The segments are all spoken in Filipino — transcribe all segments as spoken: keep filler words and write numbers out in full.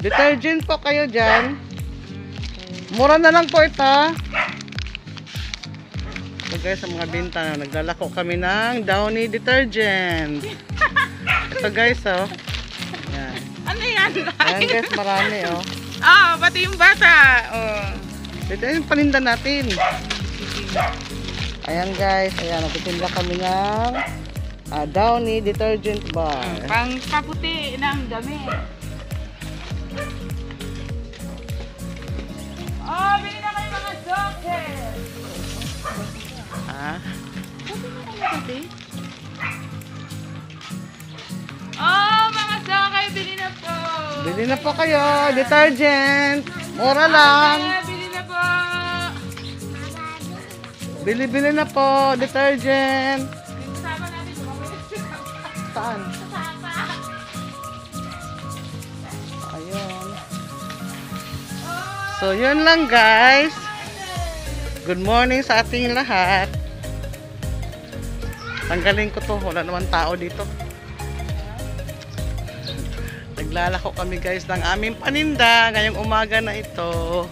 Detergent po kayo dyan. Mura na lang po ito. So guys, sa mga binta na naglalako kami ng Downy detergent. Ito guys, oh. Yan. Ano yan? Ayan guys, marami, oh. Ah, pati yung bata. Oh. Ito yung paninda natin. Ayan guys, ayan, nagtitinda kami ng uh, Downy detergent bar. Pang kaputi ng damit. Oh, bili na kayo mga socket. Ah, Oh, mga socket, bili na po. bili na po kayo, detergent. Mura lang. Ah, bili na po. Bili-bili na po, detergent. Kasama natin. Saan? Kasama. Ayun. So, yun lang guys. Good morning sa ating lahat. Tanggalin ko to. Wala naman tao dito. Naglalako kami guys ng aming paninda ngayong umaga na ito.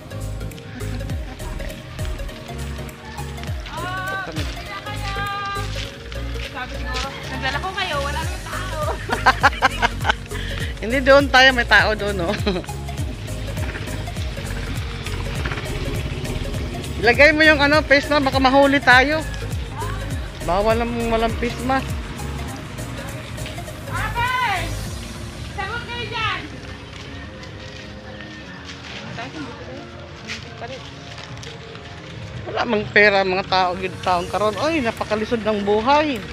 Sabi siguro, nagdala ko kayo, wala nang tao. Hindi, doon tayo, may tao doon, no? Ilagay mo yung ano, face mask, baka mahuli tayo. Bawal namang walang face mask. Okay! Sagot kayo dyan! Wala mang pera mga tao, gid taong karon. Oy, napakalisod ng buhay.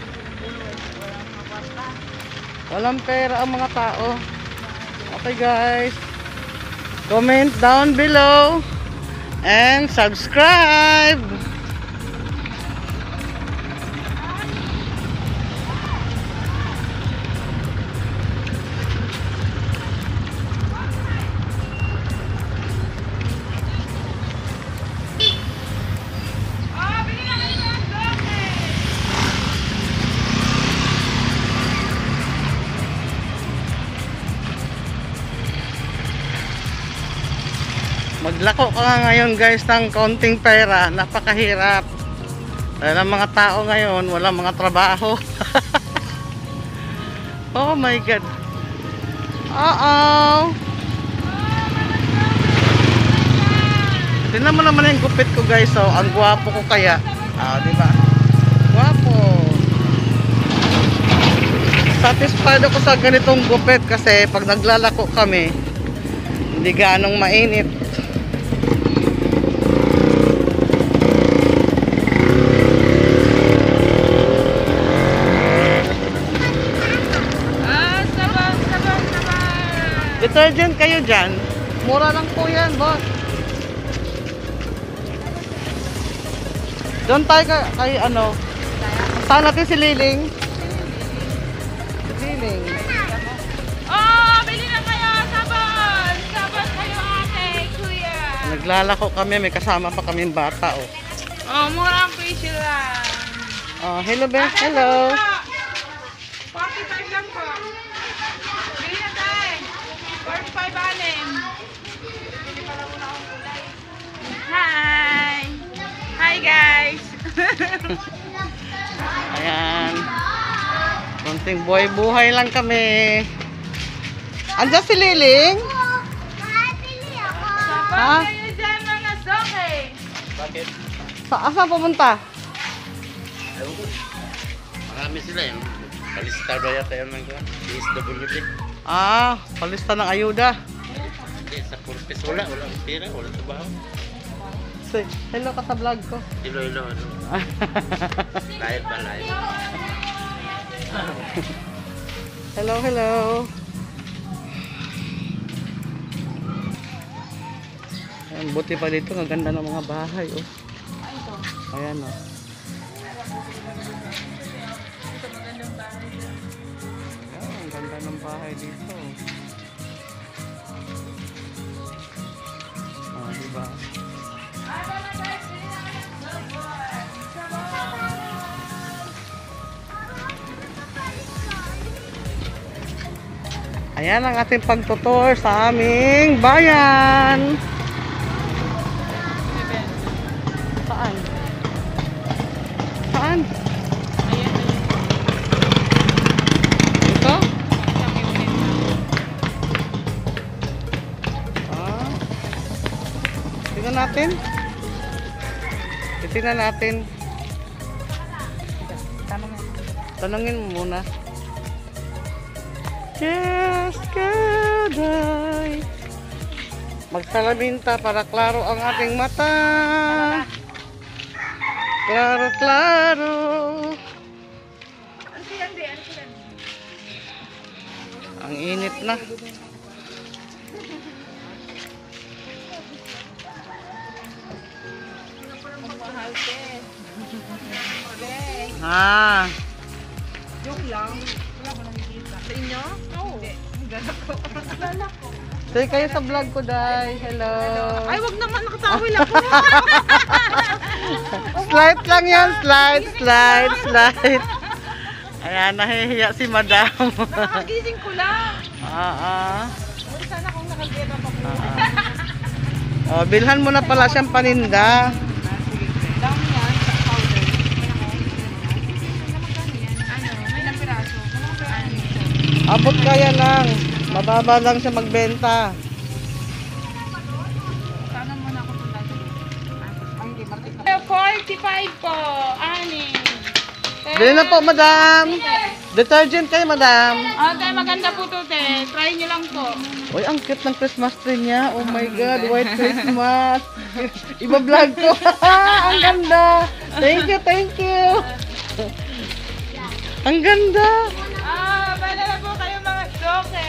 Walang pera ang mga tao. Okay guys. Comment down below and subscribe. Oh, bili na kayo mga socket! Maglako ka nga ngayon guys ng konting pera. Napakahirap. Dahil ang mga tao ngayon, walang mga trabaho. Oh my God. Uh-oh. Tingnan mo naman yung gupit ko guys. So, ang gwapo ko kaya. Ah, di ba? Gwapo. Satisfied ako sa ganitong gupit kasi pag naglalako kami, hindi gaanong mainit. Ah, sabang, sabang, sabang! Detergent kayo dyan. Mura lang po yan, boss. Doon tayo kay, kay ano. Saan natin si Liling? Si Liling. Oh, bili na kayo! Sabon! Sabon kayo ate, kuya! Naglalako kami. May kasama pa kaming bata, oh. Oh, mura ang presyo lang. Oh, hello, Beth. Hello. forty-five lang po. Bili na tayo. forty-five anim. Bili pala muna akong kulay. Hi! Hi guys! Ayan. Konting buhay-buhay lang kami. Andiyan si Liling? Sabon kayo dyan mga soke! Bakit? Sa asan pumunta? Ewan ko. Marami sila yun. Kalista ba yata yun ng D S W D? Ah, palista ng ayuda. Hindi, sa purpose wala. Wala ang pera, wala trabaho. Say, hello ka sa vlog ko. Ilo, ilo, ano. Live ba, live? Hello, hello. Ayan, buti pa dito. Ang ganda ng mga bahay, oh. Ayan, oh. Ayan, ang ganda ng bahay dito. Ah, diba? Ayan ang ating pagtutur sa aming bayan. Saan? Saan? Ayan, ayan. Ito? Isang unit na. Ah. Tingnan natin. Tingnan natin. Tanong mo. Tanungin mo muna. Yes, kaday. Magsalaminta para klaro ang ating mata. Klaro, klaro. Ano yan, di? Ano yan? Ang init na. Mahal, te. Okay. Ah, Joke lang. Wala ko nakikita. Sa inyo? Oo. Hindi. Gala ko. Gala ko. say kayo sa vlog ko, Day. Hello. Ay, wag naman. Nakatawil ako. Slide lang yan. Slide, slide, slide. Ayan, nahihiya si Madam. Nakagising ko lang. Ah, ah. Uy, sana kung nakagera pa ko. Oh, bilhan mo na pala siyang paninda. Down yan sa powder. Ano? May ilang piraso? Ano? Abot kaya lang. Mababa lang siya magbenta. Sana mo na ako punta sa Ay, hindi. Market na. forty-five po. Ani. Bilhin na po, Madam. Detergent kayo, Madam. Oh, te, maganda po to, te. Try nyo lang po. Uy, ang cute ng Christmas tree niya. Oh my God, white Christmas. Iba-vlog ko. Ang ganda. Thank you, thank you. Ang ganda. Ah, bala na po kayo mga doke.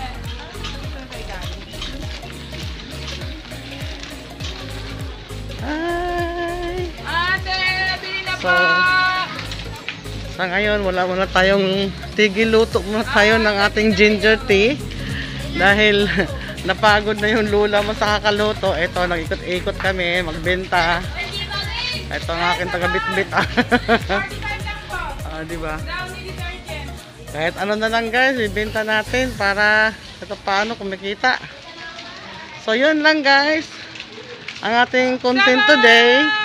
Ay. Ate, bili na po. So, sa ngayon, wala muna tayong tigil luto muna tayo ng ating ginger tea. Dahil napagod na yung lula mo sa kakaluto. Ito, nag-ikot-ikot kami, magbenta. Ito ang aking taga-bit-bit. forty-five lang po. Ah, di ba? Downy detergent. Kahit ano na lang guys, ibenta natin para ito paano kumikita. So yun lang guys, ang ating content today.